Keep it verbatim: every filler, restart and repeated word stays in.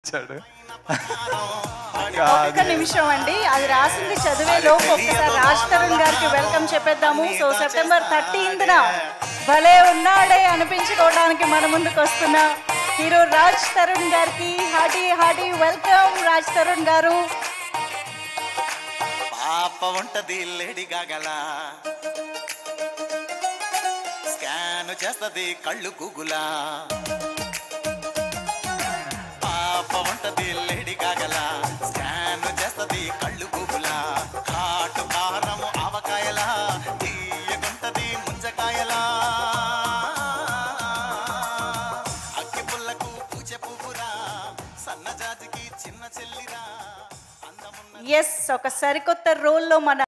ఇచ్చాడు. ఒక్క నిమిషం అండి, అది రాసింది చదివే లోపు ఒక్కసారి రాజ్ తరుణ్ గారికి వెల్కమ్ చెప్పేద్దాము. సో సెప్టెంబర్ థర్టీన్త్న భలే ఉన్నాడే అనిపించుకోవడానికి మన ముందుకు వస్తున్న హీరో రాజ్ తరుణ్ గారికి hearty hearty welcome. Raj Tarun గారు పాప ఉంటది లేడీ గాగల, స్కాన్ చేస్తది కళ్ళు గూగులా. పాప ఉంటది లేడీ గాగల, స్కాన్ చేస్తది కళ్ళు గూగులా. కాటు కారము ఆవకాయలా, తీయగుంటది ముంజకాయలా. అక్కి పుల్లకు పూచె పువ్వురా, సన్నజాజికి చిన్న చెల్లిరా. ఎస్, ఒక సరికొత్త రోల్లో మన